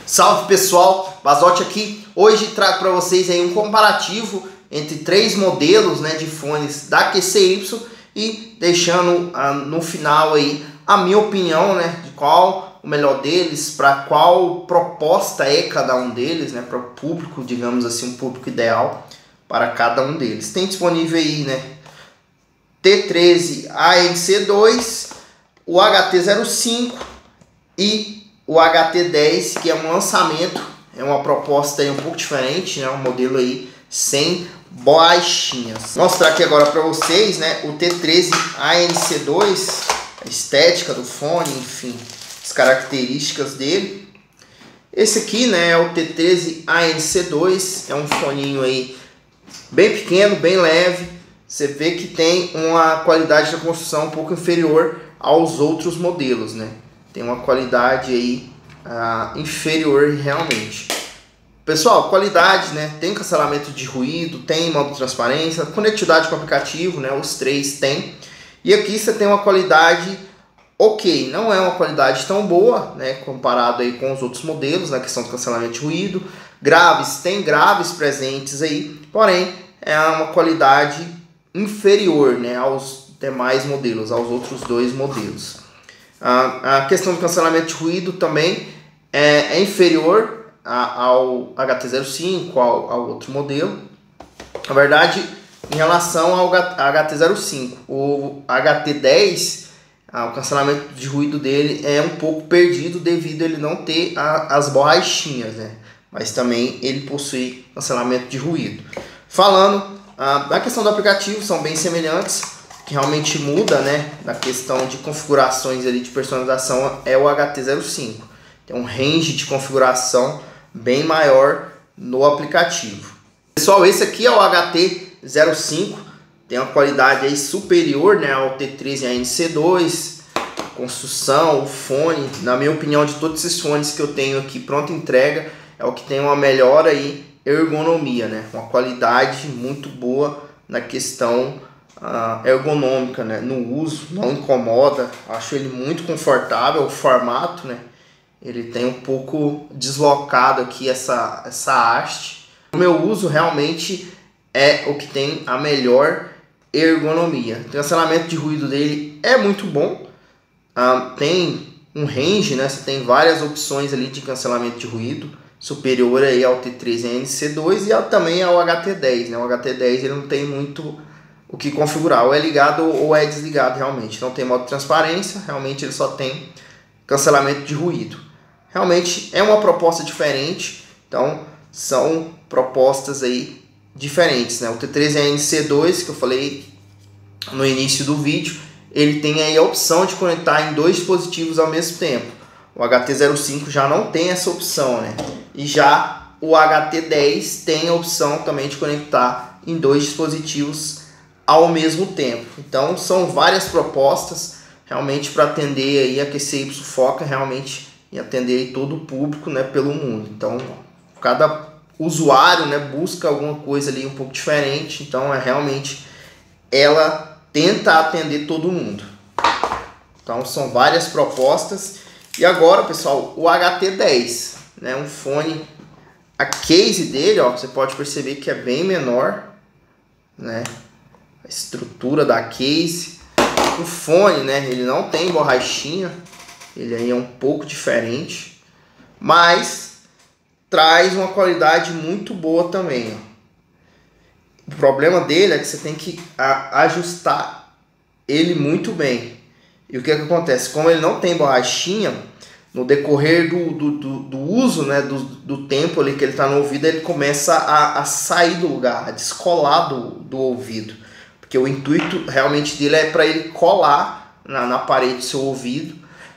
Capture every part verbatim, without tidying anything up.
Salve pessoal, Basotti aqui. Hoje trago para vocês aí um comparativo entre três modelos, né, de fones da Q C Y e deixando ah, no final aí a minha opinião, né, de qual o melhor deles, para qual proposta é cada um deles, né, para o público, digamos assim, um público ideal para cada um deles. Tem disponível aí, né, T treze A N C dois, o H T zero cinco e o H T dez, que é um lançamento, é uma proposta aí um pouco diferente, né? Um modelo aí sem borrachinhas. Vou mostrar aqui agora para vocês, né? O T treze A N C dois, a estética do fone, enfim, as características dele. Esse aqui, né, é o T treze A N C dois, é um foninho aí bem pequeno, bem leve. Você vê que tem uma qualidade da construção um pouco inferior aos outros modelos, né? Tem uma qualidade aí uh, inferior realmente. Pessoal, qualidade, né? Tem cancelamento de ruído, tem modo transparência, conectividade com o aplicativo, né? Os três tem. E aqui você tem uma qualidade ok, não é uma qualidade tão boa, né? Comparado aí com os outros modelos, na questão do cancelamento de ruído. Graves, tem graves presentes aí, porém é uma qualidade inferior, né? Aos demais modelos, aos outros dois modelos. A questão do cancelamento de ruído também é, é inferior a, ao H T zero cinco, ao, ao outro modelo. Na verdade, em relação ao H T zero cinco, o H T dez, ah, o cancelamento de ruído dele é um pouco perdido devido a ele não ter a, as borrachinhas, né? Mas também ele possui cancelamento de ruído. Falando ah, da questão do aplicativo, são bem semelhantes. Que realmente muda, né, na questão de configurações ali de personalização é o H T zero cinco. Tem um range de configuração bem maior no aplicativo. Pessoal, esse aqui é o H T zero cinco, tem uma qualidade aí superior, né, ao T treze A N C dois, a construção, o fone, na minha opinião, de todos esses fones que eu tenho aqui pronta entrega, é o que tem uma melhor aí ergonomia, né, uma qualidade muito boa na questão Uh, ergonômica, né, no uso, não incomoda, acho ele muito confortável, o formato, né, ele tem um pouco deslocado aqui essa, essa haste. O meu uso realmente é o que tem a melhor ergonomia. O cancelamento de ruído dele é muito bom, uh, tem um range, né, você tem várias opções ali de cancelamento de ruído, superior aí ao T treze A N C dois e ao, também ao H T dez, né, o H T dez ele não tem muito o que configurar, ou é ligado ou é desligado realmente. Não tem modo de transparência, realmente ele só tem cancelamento de ruído. Realmente é uma proposta diferente, então são propostas aí diferentes, né? O T treze A N C dois, que eu falei no início do vídeo, ele tem aí a opção de conectar em dois dispositivos ao mesmo tempo. O H T zero cinco já não tem essa opção, né? E já o H T dez tem a opção também de conectar em dois dispositivos ao mesmo tempo. Então são várias propostas realmente para atender aí, a Q C Y foca realmente em atender aí todo o público, né, pelo mundo. Então cada usuário, né, busca alguma coisa ali um pouco diferente, então é realmente ela tenta atender todo mundo. Então são várias propostas. E agora, pessoal, o H T dez, né, um fone, a case dele, ó, você pode perceber que é bem menor, né? A estrutura da case, o fone, né, ele não tem borrachinha, ele aí é um pouco diferente, mas traz uma qualidade muito boa também, ó. O problema dele é que você tem que a, ajustar ele muito bem. E o que, é que acontece? Como ele não tem borrachinha, no decorrer do, do, do, do uso, né, do, do tempo ali que ele está no ouvido, ele começa a, a sair do lugar, a descolar do, do ouvido. Porque o intuito realmente dele é para ele colar na, na parede do seu ouvido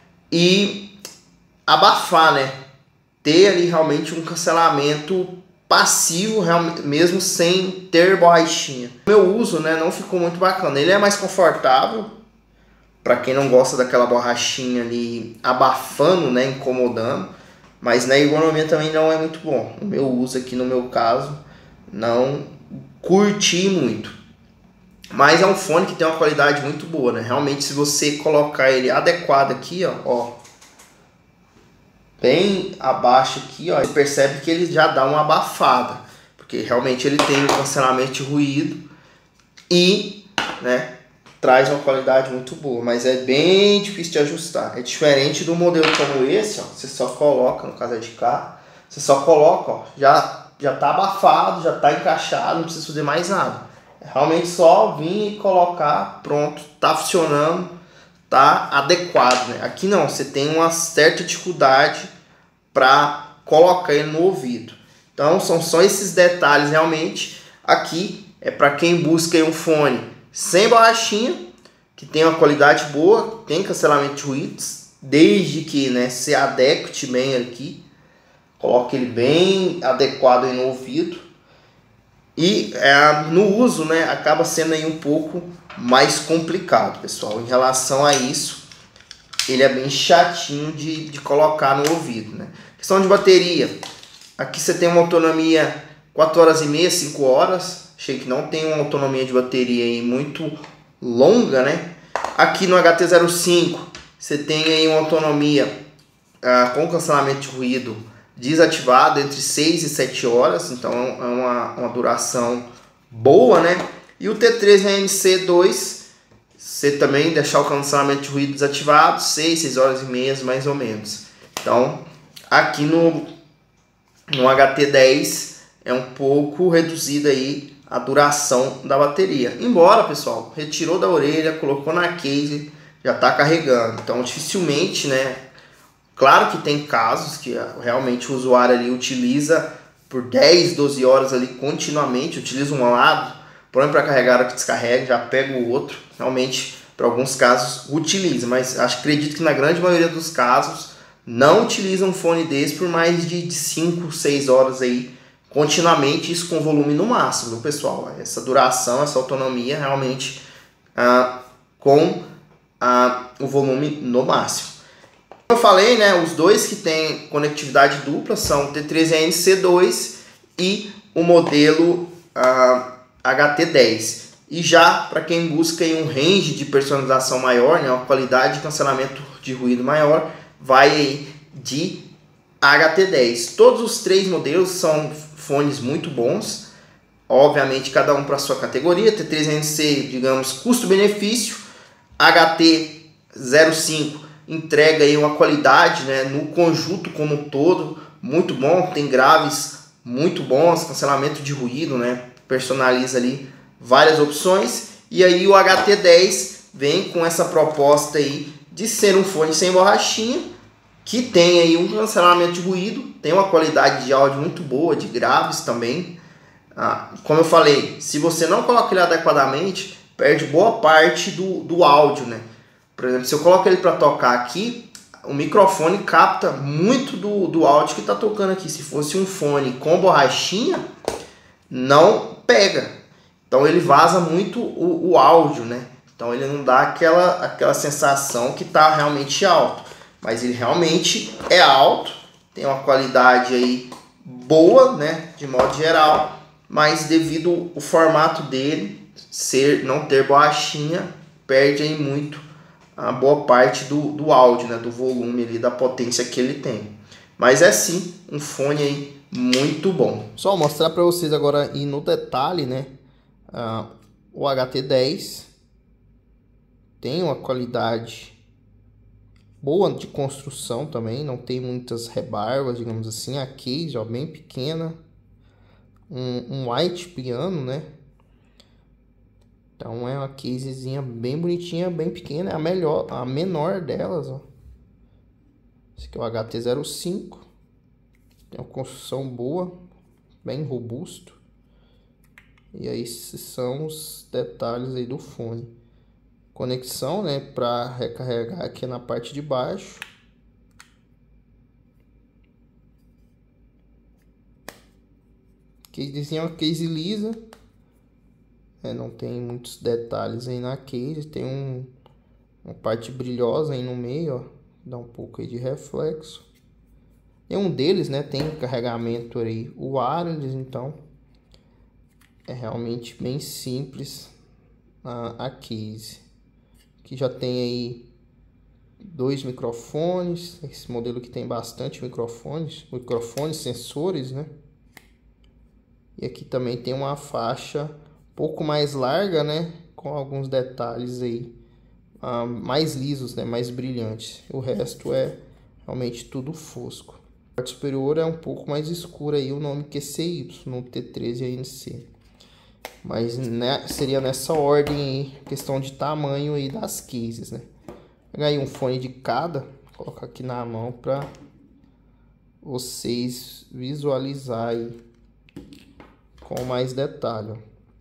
e abafar, né? Ter ali realmente um cancelamento passivo, mesmo sem ter borrachinha. O meu uso, né, não ficou muito bacana. Ele é mais confortável, para quem não gosta daquela borrachinha ali abafando, né, incomodando. Mas na ergonomia também não é muito bom. O meu uso aqui, no meu caso, não curti muito. Mas é um fone que tem uma qualidade muito boa, né? Realmente, se você colocar ele adequado aqui, ó, ó, bem abaixo aqui, ó, você percebe que ele já dá uma abafada, porque realmente ele tem o cancelamento de ruído e, né, traz uma qualidade muito boa, mas é bem difícil de ajustar. É diferente do modelo como esse, ó, você só coloca, no caso é de cá, você só coloca, ó, já já tá abafado, já tá encaixado, não precisa fazer mais nada. É realmente só vir e colocar, pronto, tá funcionando, tá adequado, né? Aqui não, você tem uma certa dificuldade para colocar ele no ouvido. Então são só esses detalhes realmente. Aqui é para quem busca um fone sem borrachinha, que tem uma qualidade boa, tem cancelamento de ruídos, desde que, né, se adeque bem aqui, coloque ele bem adequado aí no ouvido. E é, no uso, né, acaba sendo aí um pouco mais complicado, pessoal. Em relação a isso, ele é bem chatinho de, de colocar no ouvido, né? Questão de bateria. Aqui você tem uma autonomia quatro horas e meia, cinco horas. Achei que não tem uma autonomia de bateria aí muito longa, né? Aqui no H T zero cinco você tem aí uma autonomia ah, com cancelamento de ruído desativado entre seis e sete horas, então é uma, uma duração boa, né? E o T três M C dois, você também deixar o cancelamento de ruído desativado, seis, seis horas e meia mais ou menos. Então aqui no, no H T dez é um pouco reduzida aí a duração da bateria. Embora, pessoal, retirou da orelha, colocou na case, já está carregando. Então dificilmente, né? Claro que tem casos que realmente o usuário ali utiliza por dez, doze horas ali continuamente, utiliza um lado, põe para carregar, que descarrega, já pega o outro. Realmente, para alguns casos, utiliza, mas acho, acredito que na grande maioria dos casos não utiliza um fone desse por mais de cinco, seis horas aí continuamente, isso com volume no máximo, viu, pessoal? Essa duração, essa autonomia realmente ah, com ah, o volume no máximo. Como eu falei, né, os dois que têm conectividade dupla são o T três M C dois e o modelo uh, H T dez. E já para quem busca um range de personalização maior, né, uma qualidade de cancelamento de ruído maior, vai aí de H T dez. Todos os três modelos são fones muito bons, obviamente cada um para sua categoria. T três M C, digamos, custo-benefício, H T zero cinco entrega aí uma qualidade, né, no conjunto como um todo muito bom, tem graves muito bons, cancelamento de ruído, né, personaliza ali várias opções. E aí o H T dez vem com essa proposta aí de ser um fone sem borrachinha, que tem aí um cancelamento de ruído, tem uma qualidade de áudio muito boa, de graves também. Ah, como eu falei, se você não coloca ele adequadamente, perde boa parte do, do áudio, né? Por exemplo, se eu coloco ele para tocar aqui, o microfone capta muito do, do áudio que está tocando aqui. Se fosse um fone com borrachinha, não pega. Então ele vaza muito o, o áudio, né? Então ele não dá aquela, aquela sensação que está realmente alto. Mas ele realmente é alto, tem uma qualidade aí boa, né? De modo geral. Mas devido ao formato dele ser, não ter borrachinha, perde aí muito a boa parte do, do áudio, né, do volume ali, da potência que ele tem. Mas é sim um fone aí muito bom. Só mostrar para vocês agora e no detalhe, né, uh, o H T dez tem uma qualidade boa de construção também, não tem muitas rebarbas, digamos assim. A case, ó, bem pequena, um, um white piano, né. Então é uma casezinha bem bonitinha, bem pequena, é a melhor, a menor delas, ó. Esse aqui é o H T zero cinco. Tem uma construção boa, bem robusto. E aí esses são os detalhes aí do fone. Conexão, né, para recarregar aqui na parte de baixo. Casezinha é uma case lisa. É, não tem muitos detalhes aí na case, tem um, uma parte brilhosa aí no meio, ó, dá um pouco aí de reflexo. E um deles, né, tem carregamento aí wireless, então é realmente bem simples a, a case. Que já tem aí dois microfones. Esse modelo que tem bastante microfones, microfones, sensores, né? E aqui também tem uma faixa um pouco mais larga, né? Com alguns detalhes aí uh, mais lisos, né? Mais brilhantes. O resto é realmente tudo fosco. A parte superior é um pouco mais escura aí, o nome Q C Y no T treze A N C. Mas né, seria nessa ordem aí, questão de tamanho aí das cases, né? Vou pegar aí um fone de cada, colocar aqui na mão para vocês visualizar aí com mais detalhe.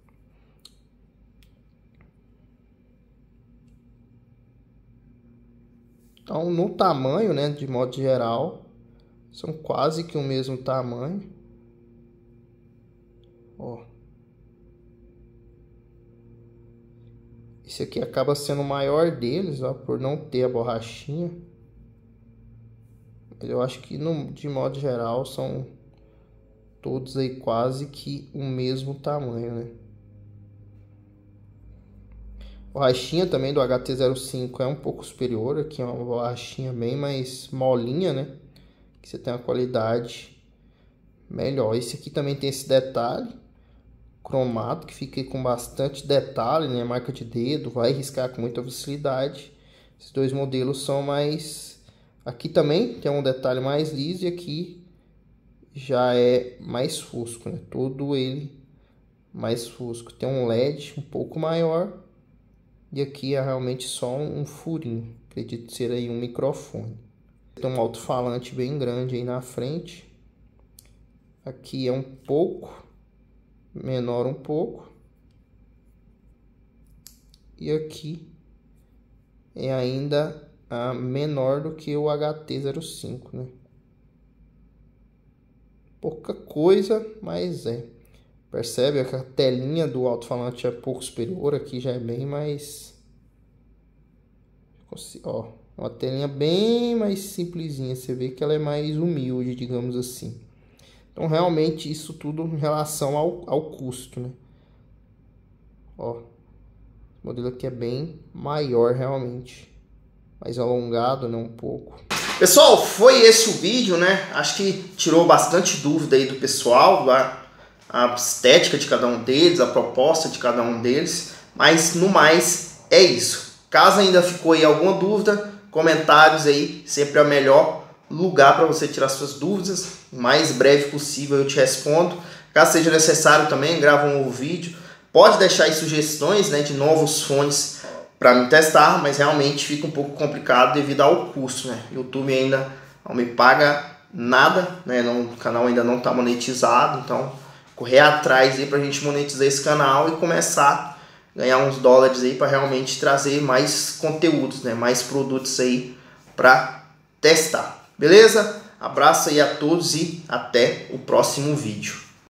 Então, no tamanho, né, de modo geral, são quase que o mesmo tamanho. Ó. Esse aqui acaba sendo o maior deles, ó, por não ter a borrachinha. Eu acho que, no, de modo geral, são todos aí quase que o mesmo tamanho, né? A borrachinha também do H T zero cinco é um pouco superior. Aqui é uma borrachinha bem mais molinha, né? Que você tem uma qualidade melhor. Esse aqui também tem esse detalhe cromado, que fica com bastante detalhe, né? Marca de dedo, vai riscar com muita facilidade. Esses dois modelos são mais... Aqui também tem um detalhe mais liso e aqui já é mais fosco, né? Todo ele mais fosco. Tem um L E D um pouco maior e aqui é realmente só um furinho. Acredito ser aí um microfone. Tem um alto-falante bem grande aí na frente. Aqui é um pouco menor um pouco. E aqui é ainda a menor do que o H T zero cinco, né? Pouca coisa, mas é. Percebe que a telinha do alto-falante é pouco superior, aqui já é bem mais... Ó, uma telinha bem mais simplesinha, você vê que ela é mais humilde, digamos assim. Então, realmente, isso tudo em relação ao, ao custo, né? Ó, o modelo aqui é bem maior, realmente. Mais alongado, né? Um pouco. Pessoal, foi esse o vídeo, né? Acho que tirou bastante dúvida aí do pessoal, a, a estética de cada um deles, a proposta de cada um deles. Mas, no mais, é isso. Caso ainda ficou aí alguma dúvida, comentários aí, sempre é o melhor lugar para você tirar suas dúvidas. O mais breve possível eu te respondo. Caso seja necessário também, grava um novo vídeo. Pode deixar aí sugestões, né, de novos fones para me testar, mas realmente fica um pouco complicado devido ao custo, né? YouTube ainda não me paga nada, né? Não, o canal ainda não está monetizado, então correr atrás aí para a gente monetizar esse canal e começar a ganhar uns dólares aí para realmente trazer mais conteúdos, né? Mais produtos aí para testar, beleza? Abraço aí a todos e até o próximo vídeo.